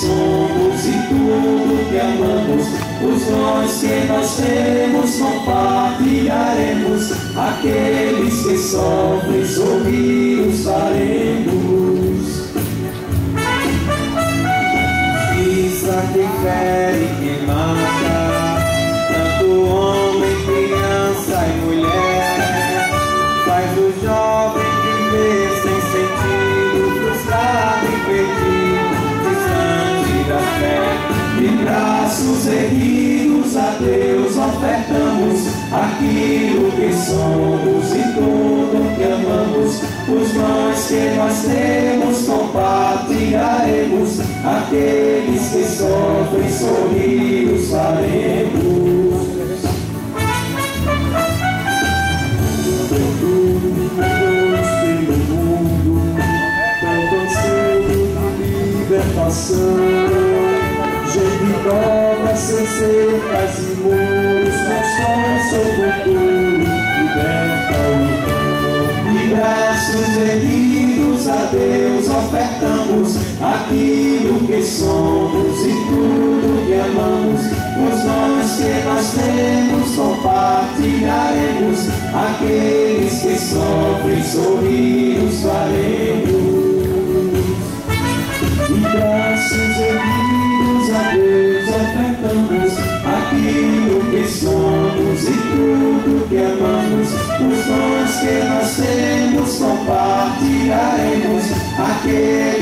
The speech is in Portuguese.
somos e tudo que amamos, os dons que nós temos compartilharemos, aqueles que sofrem sorrir os faremos. Isaac que fere e que mata, tanto homem, criança e mulher, faz o jovem viver sem sentido, frustrado e perdido, distante da fé. De braços erguidos a Deus ofertamos aquilo que somos e tudo que amamos, os dons que nós temos compartilharemos, aqueles que sofrem sorrir os faremos. Pelo mundo, tanto anseio de libertação, gente nova sem cercas e muros, constrói seu futuro, liberta o irmão. De braços erguidos a Deus ofertamos aquilo que somos e tudo que amamos, os dons que nós temos compartilharemos, aqueles que sofrem sorrir os faremos. De braços erguidos a Deus ofertamos aquilo que somos e tudo que amamos, os dons que nós temos compartilharemos, aqueles